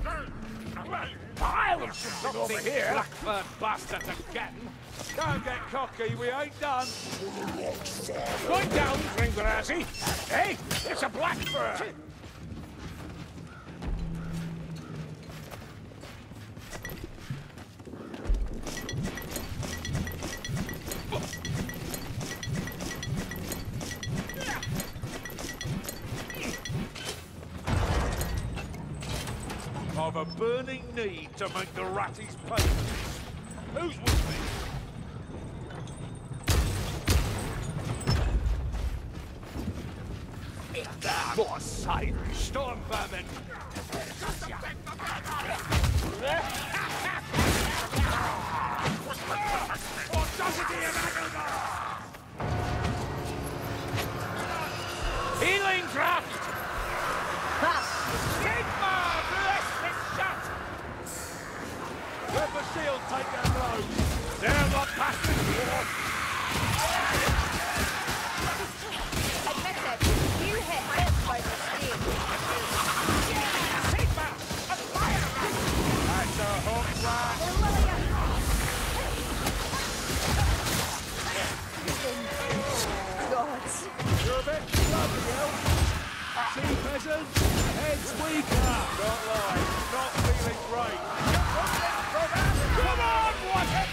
Pile of something over here. Blackburn bastard again. Don't get cocky, we ain't done. Going down, Ringrazzi. Hey, it's a blackbird. I've a burning need to make the ratties pay. Who's with me? For sight, storm vermin! Healing draft! Sigma! Bless it shut! Let the shield take their blows! They're the bastards! Admit it, you hit it by mistake. Sigma! A fire rat! That's a hot rat! God. You're a bit bloody hell! See, peasants? Heads weaker! Not lying, not feeling great! Come on, Watson!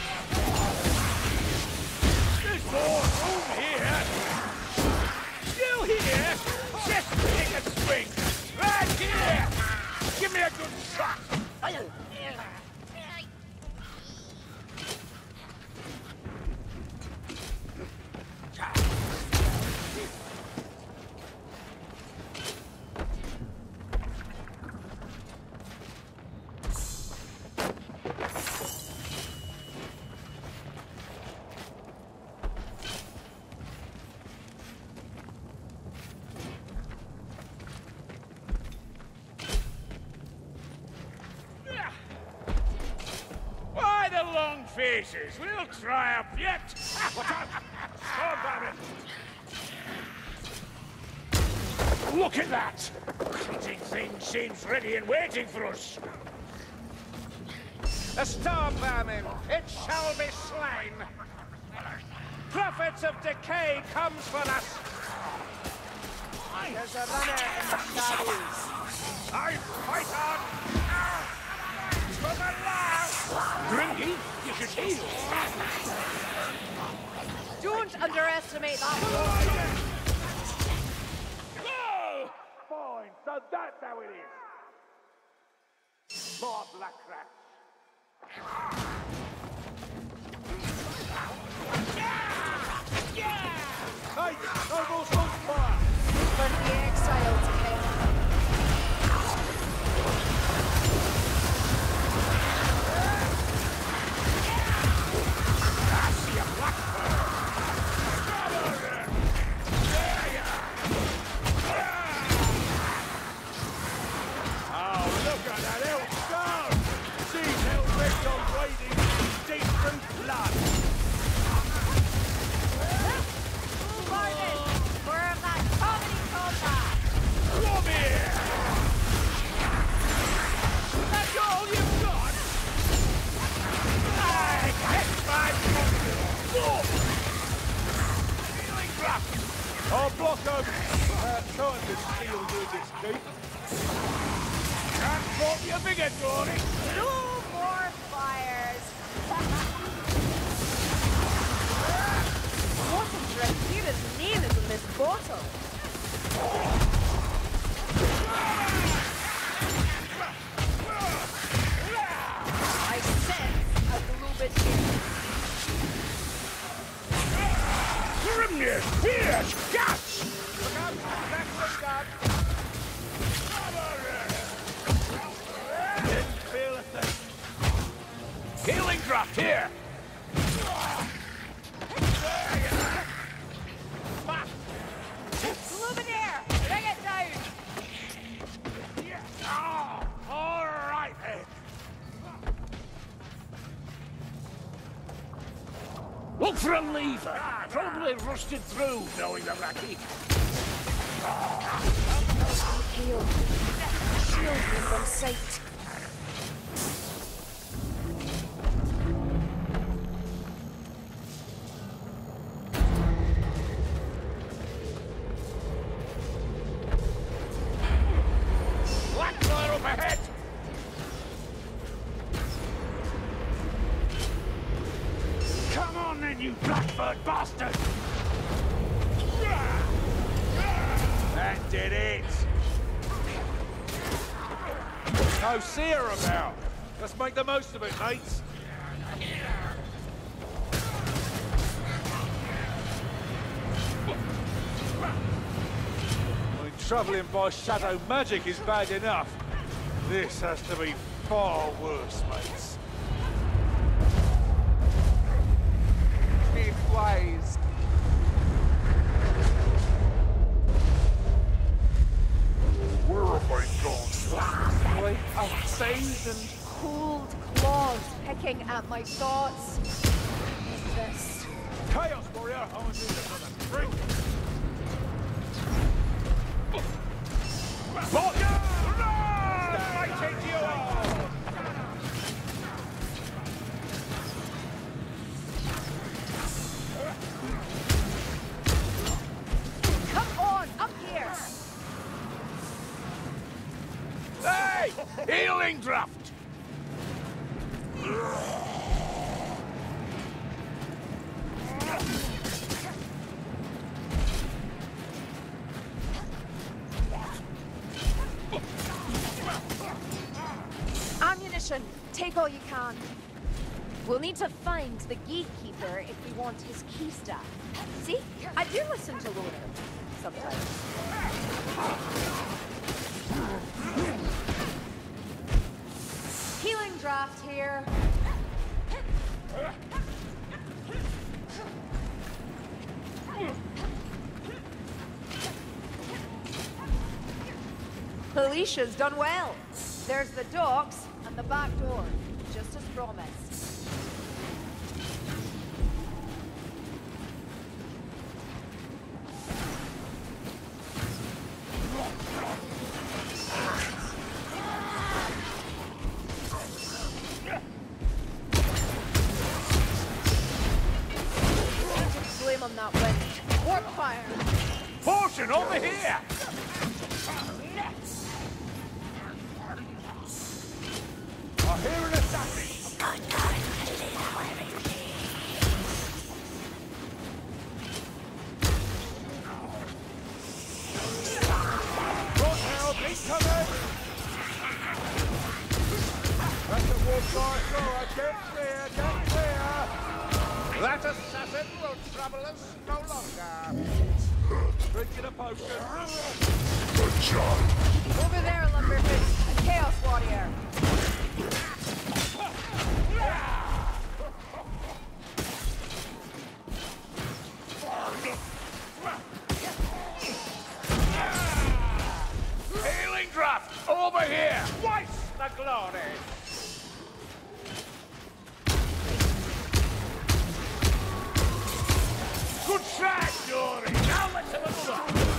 There's more room here! You here? Just take a swing! Right here! Give me a good shot! Why the long faces? We'll triumph yet! Watch out! Storm Baron! Look at that! Creeping thing seems ready and waiting for us! The storm vermin, it shall be slain! Prophets of decay comes for us! There's a runner in the shadows. I fight on! For the last! Grimky, you should heal! Don't underestimate that. Go! Fine, so that's how it is. More black rats. Hey, no more smoke fire! For the exile to come. I see a blackbird. Oh, look at that elf stone! She's hell-bent on wading deep through blood! Martin, more of that comedy combat. Come here! That's all you've got? I get my healing drop! I'll block over trying to steal you this keep. Can't fault you bigger, Dory! No more fires. What a Dracula's name is in this bottle. I sense a globid Grimness! Fierce! Gas! Look out! That's the gun! Didn't feel a thing. Healing draft here! Luminaire! Bring it down! Oh, all right then. Look for a lever. Probably rusted through, knowing the Raki. Heal. Shield me from sight. you blackbird bastard! That did it! No seer about! Let's make the most of it, mates! I mean, travelling by shadow magic is bad enough. This has to be far worse, mates. Midways. Where have I gone? Like 1,000 cold claws picking at my thoughts. This. Chaos Warrior, I want to do this on a drink. Fighting you all! Come on, up here! Hey! Healing draft! Ammunition! Take all you can. We'll need to find the gatekeeper if we want his key staff. See? I do listen to Loner. Sometimes. Healing draft here. Alicia's done well. There's the docks and the back door, just as promised. Flame on that wind. Warp fire. Portion over here! I hear an assassin! Rothheld, incoming! That's a warp door, get clear, get clear! That assassin will trouble us no longer. Drinking a potion. Over there, Lumberfish. A Chaos Warrior. Healing draft! Over here! Twice the glory! Good shot, Dory! Now let's have a look!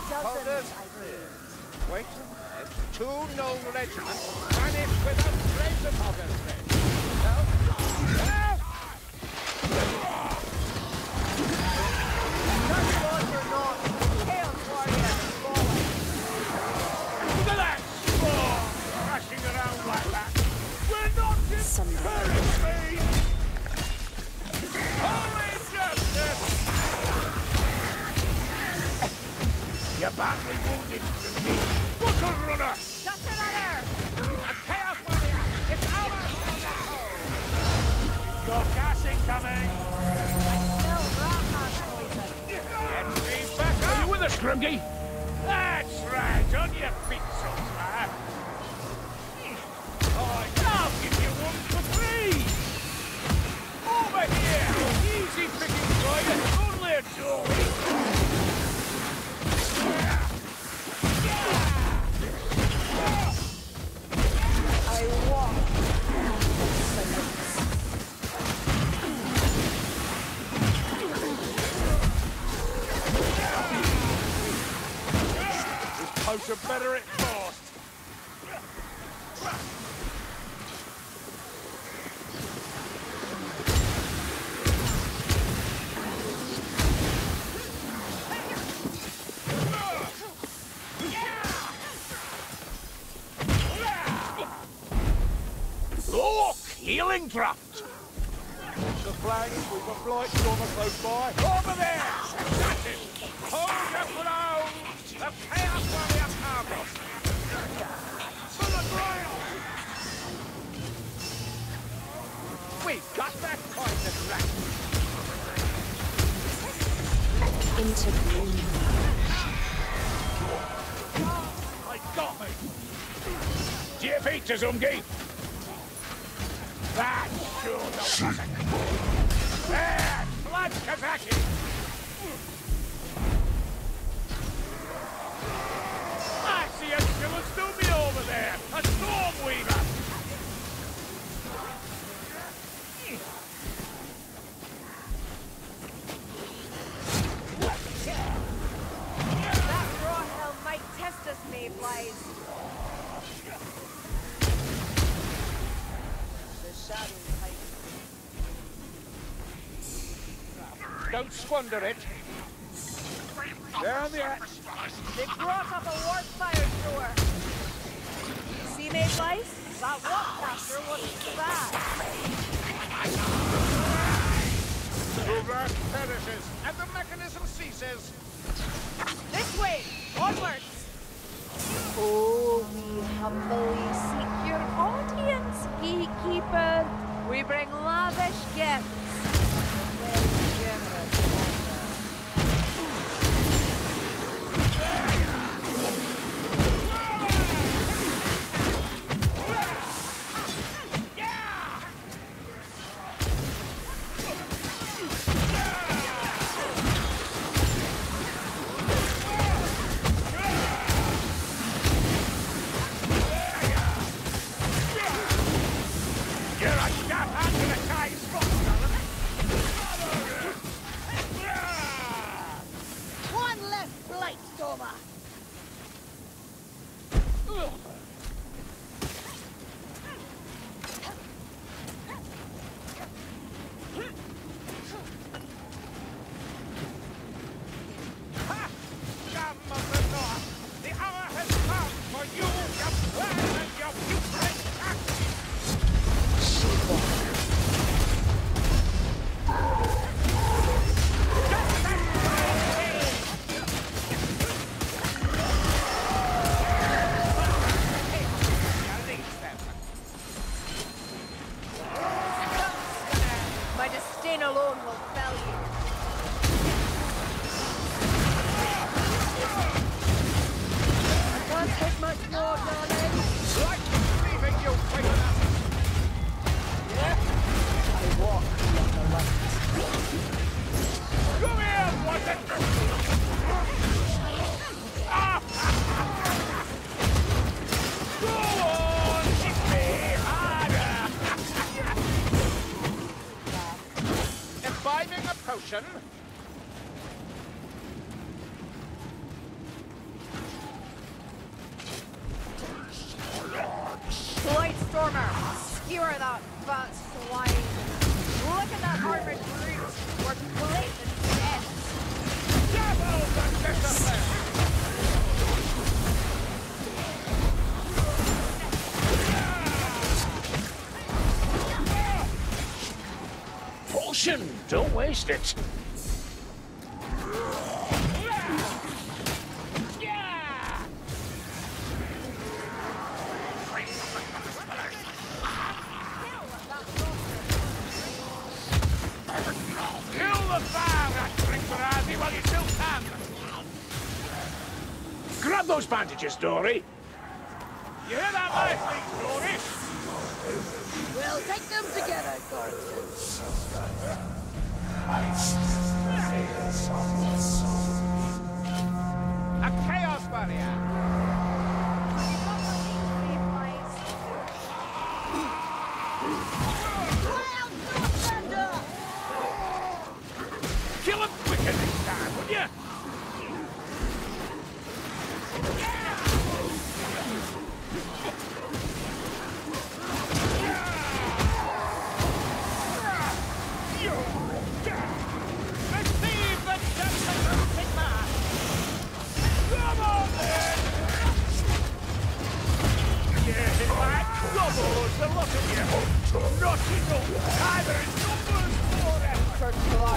Dozens, I believe. Wait a minute. 2 known regiments vanished without trace of Augustine. Help! Help! Not God or not, Chaos Warrior is falling. Look at that spawn crashing around like that. We're not deterring me! Holy justice! You're badly wounded, me. What's a runner? Just another! A Chaos Warrior! It's ours on the whole! Got gas incoming! No, Ratman poison. Get me back up! Are you with us, Grimgy? That's right, on your feet, soldier. I'll give you one for free! Over here! Easy picking for you, only a doorway. I walk. This potion better at fast. Look! Healing draft! The flag, we've got blight stormer close by. Over there! That's it! Hold your ground! The Chaos Warrior Carlos! For the ground! We've got that poison rat! Into green. I got me! Do you beat us, Umgi? That sure does it! There! Blood Kazaki! I see a Shilastumi over there! A Stormweaver! That raw hell might test us, Mayflies. The shadows hide. Don't squander it! Down the hatch! They brought up a warp fire thrower. See, Mayflies? That warpcaster wasn't so bad. Uber perishes, and the mechanism ceases! This way! Onwards! Oh, we humbly seek your audience, Gatekeeper. We bring lavish gifts. Very generous You're a sharp hand to the tight spot, One less blight stormer. Ha! Scum of the North! The hour has come for you, your plan, and your putrid act! My disdain alone will fell you. I can't take much more, darling. Like leaving you quick enough! I walk beyond the light. Come here, Watson! Go on, hit me harder! Imbibing a potion? you are that fat swine. Look at that armored brute. We're blatant dead. Double the discipline! Potion! Don't waste it. Kill the fire, Trinkerazzi, while you still can! Grab those bandages, Dory. You hear that nicely, Dory? We'll take them together, Gordon. A chaos barrier! Kill him quicker this time, would you? Receive the justice of Sigma! Come on, then! Get it back, doubles the lot of you. Not enough. Either in numbers or effort.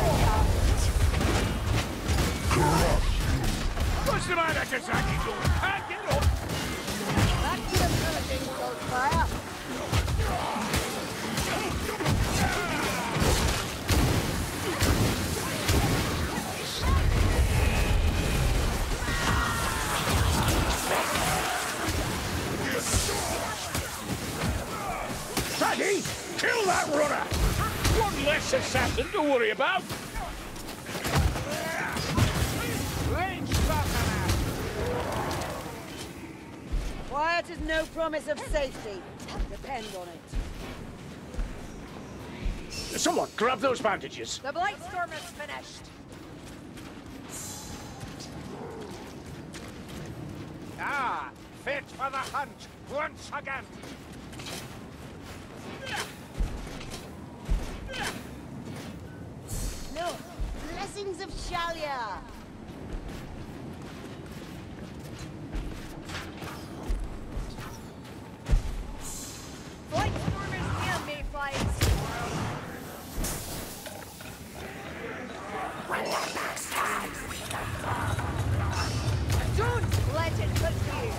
What's the matter, Kazaki? Can't get up. That could have been a thing called fire. Paddy, kill that runner. One less assassin to worry about. Range sharpener! Quiet is no promise of safety. Depend on it. Someone grab those bandages. The Blightstorm is finished. Ah, fit for the hunt once again! No, blessings of Shalia. Blightstorm is near, Mayflies. Don't let it hit you.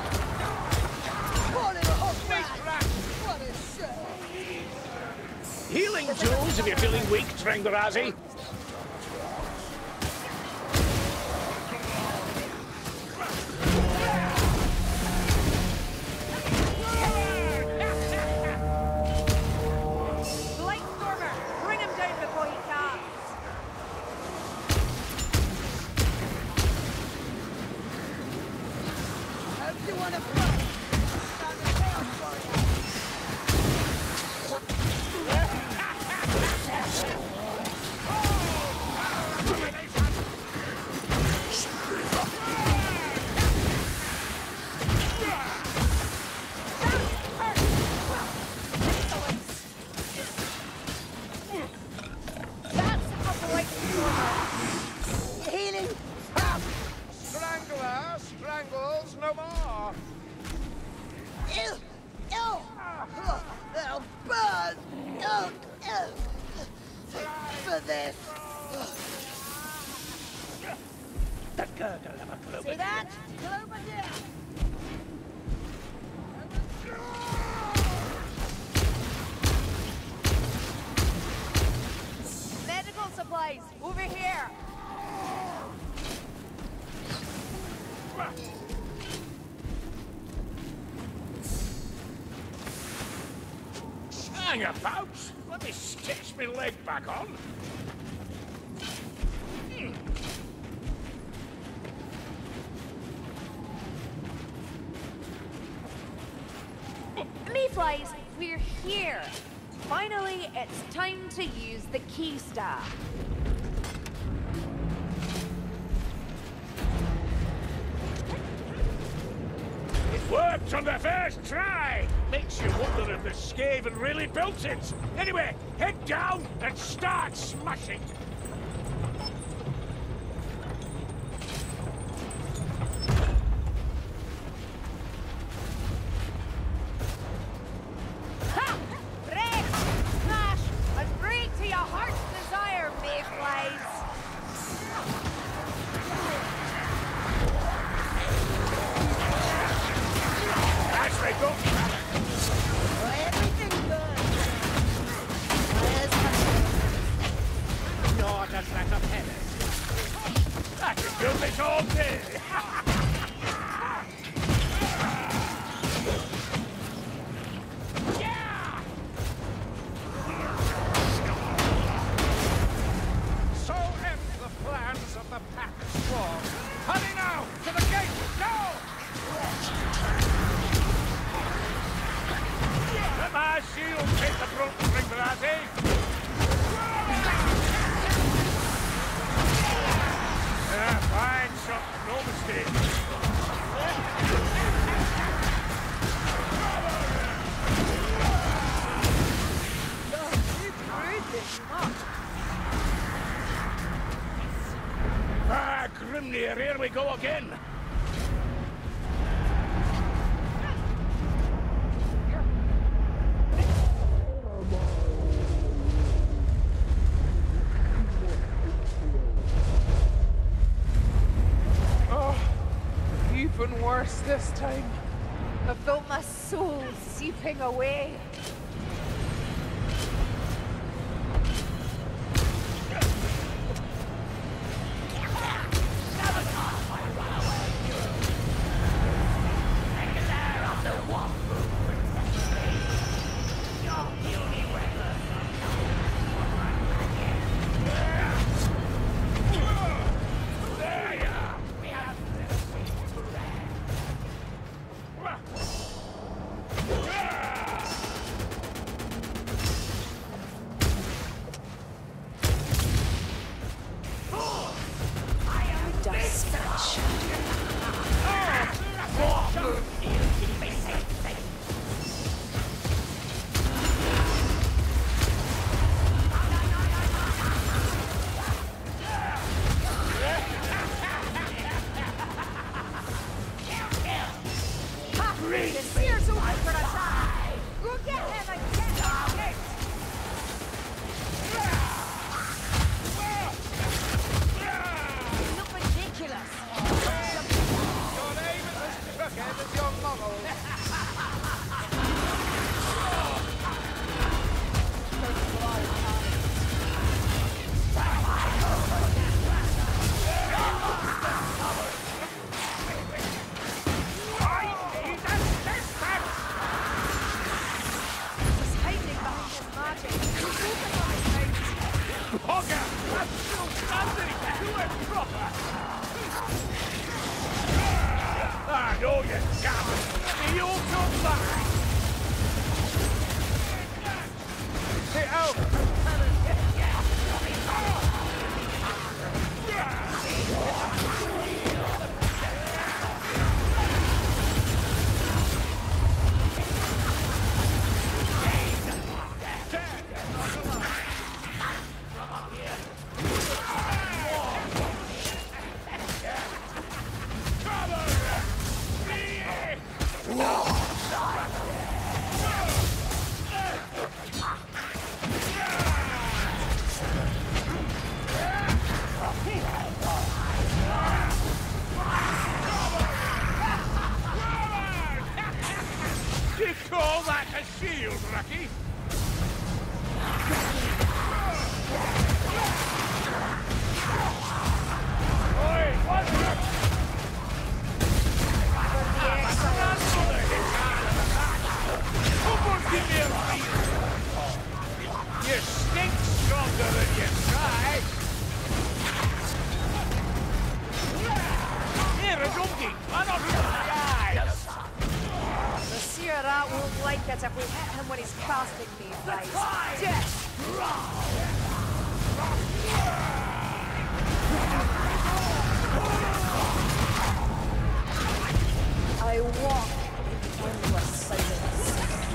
What a hot Big crash! What a show. Healing tools if you're feeling weak, Trinkerazzi. Blightstormer, bring him down before he casts. How do you want to fight? Start the chaos warrior. That's a Blightstormer. Healing. Strangler strangles no more! Ew. Ew. They'll burn. Ew. Ew. For this. That gurgle of a clover. See that? Clover deer. Medical supplies, over here. Hang about. Let me stitch my leg back on. Mayflies, we're here. Finally, it's time to use the key staff. It worked on the first try. Makes you wonder if the Skaven really built it. Anyway, head down and start smashing. Ha! Break! Smash! And break to your heart's desire, Mayflies! That's right, go. Everything burns. You're just like a peasant. I can build this all day. Yeah! So end the plans of the pack swarm. Hurry now! To the gate! Go! Let my shield take the brunt, Ringbrassi. Fine shot, no mistake. Grimnir, here we go again. Even worse this time. I felt my soul seeping away. The Seer's open for the side! Go get him and get him! You look ridiculous! Your name is as crooked as your model. He's hiding behind his magic. He's open on his mouth. Hogger! I'm still standing! Do it proper! Ah, no, you gammon! The old come back! Hey, oh! You call that a shield, Rocky? Oi, what's up? Someone give me a beat! You stink stronger than you try! Here, a donkey! Why not look at the eyes? The Seer rat won't like it if we hit him when he's casting Mayflies. Yes! I walk in endless silence.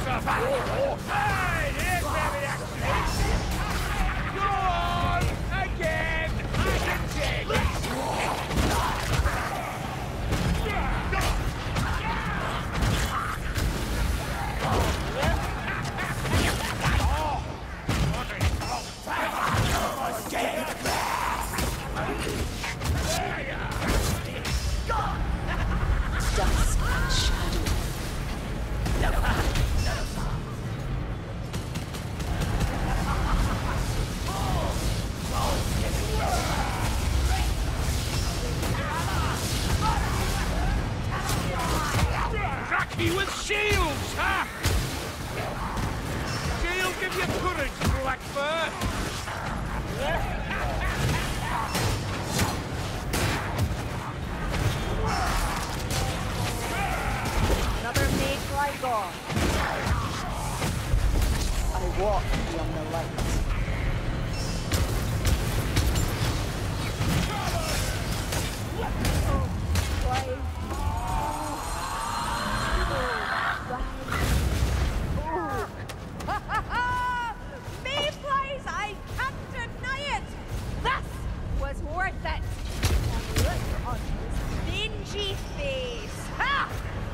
Hey, here's where the action is. Go on! Again! I can take it! Dusk and shadow. Cracky with shields, huh? Shield give you courage, Blackbird. Another mayfly gone. I walk beyond the light. Mayflies, I can't deny it! This was worth it! And look on his dingy face! Ha!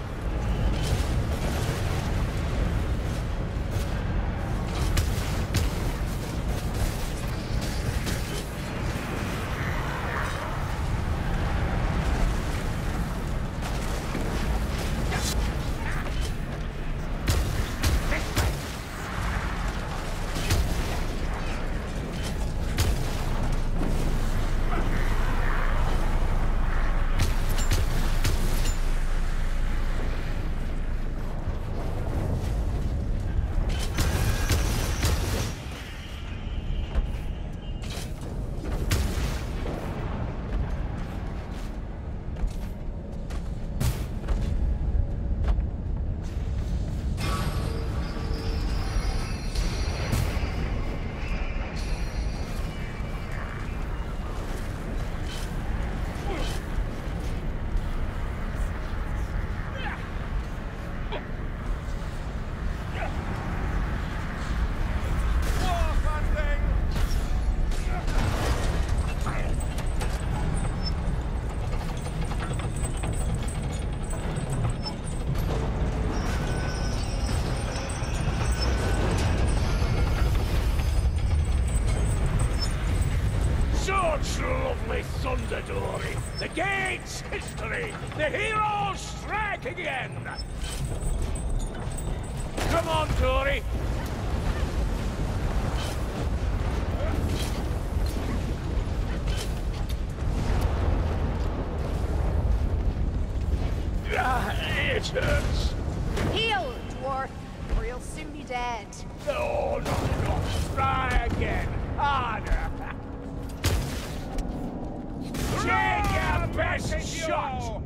Such lovely Thunderdory! The gates history! The heroes strike again! Come on, Dory! It hurts! Heal, dwarf, or you'll soon be dead. No, no, try again! Harder! Take your best shot!